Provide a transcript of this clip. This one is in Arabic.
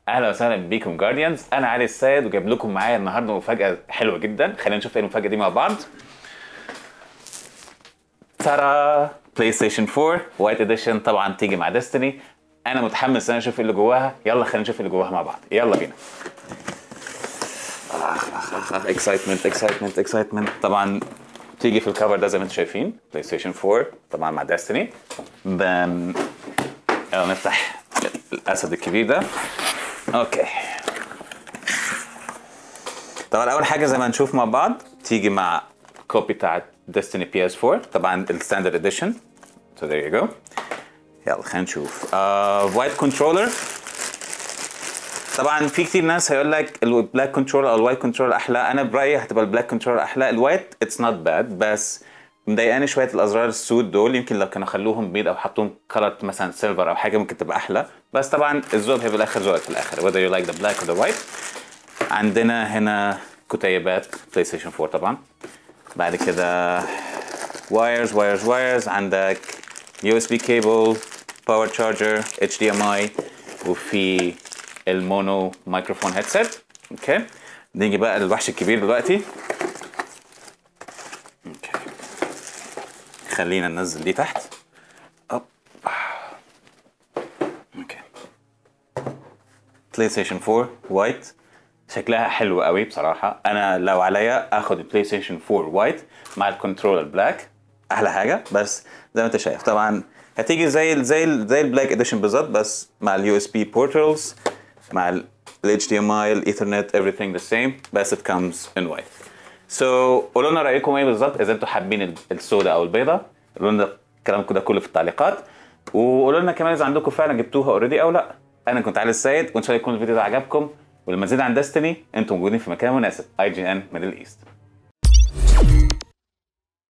اهلا وسهلا بيكم جارديانز. انا علي السيد وجايب لكم معايا النهارده مفاجاه حلوه جدا. خلينا نشوف ايه المفاجاه دي مع بعض. ترى بلاي ستيشن 4 وايت اديشن، طبعا تيجي مع ديستني. انا متحمس ان انا اشوف ايه اللي جواها. يلا خلينا نشوف ايه اللي جواها مع بعض، يلا بينا. اكسايتمنت اكسايتمنت اكسايتمنت. طبعا تيجي في الكفر ده زي ما انتم شايفين بلاي ستيشن 4 طبعا مع ديستني. يلا نفتح الاسد الكبير ده. اوكي، طبعا اول حاجه زي ما نشوف مع بعض تيجي مع كوبي بتاعت ديستني بي اس 4 طبعا الستاندرد اديشن. So there you go. يلا خلينا نشوف. وايت كنترولر. طبعا في كتير ناس هيقول لك البلاك كنترولر او الوايت كنترولر احلى. انا برايي هتبقى البلاك كنترولر احلى. الوايت اتس نوت باد، بس مضايقاني شويه الازرار السود دول. يمكن لو كانوا خلوهم بيض او حطوهم كلر مثلا سيلفر او حاجه ممكن تبقى احلى. بس طبعا الذوق هيبقى الاخر ذوقك في الاخر whether you like the black or the white. عندنا هنا كتيبات بلاي ستيشن 4 طبعا. بعد كده وايرز عندك يو اس بي كيبل، باور تشارجر، اتش دي ام اي، وفي المونو مايكروفون هيدسيت. اوكي، نيجي بقى للوحش الكبير دلوقتي. اوكي، خلينا ننزل دي تحت. اوب. اوكي، بلاي ستيشن 4 وايت شكلها حلو قوي بصراحه. انا لو عليا اخد البلاي ستيشن 4 وايت مع الكنترولر بلاك احلى حاجه. بس زي ما انت شايف طبعا هتيجي زي البلاك اديشن بالظبط، بس مع اليو اس بي بورتالز مع الاتش دي ام اي الايثرنت everything the same، بس it comes in white. So قولوا لنا رايكم ايه بالظبط، اذا انتوا حابين السوداء او البيضاء. قولوا لنا الكلام ده كله في التعليقات، وقولوا لنا كمان اذا عندكم فعلا جبتوها اوريدي او لا. انا كنت علي السيد، وان شاء الله يكون الفيديو ده عجبكم. وللمزيد عن ديستني انتم موجودين في مكان مناسب. IGN ميدل ايست.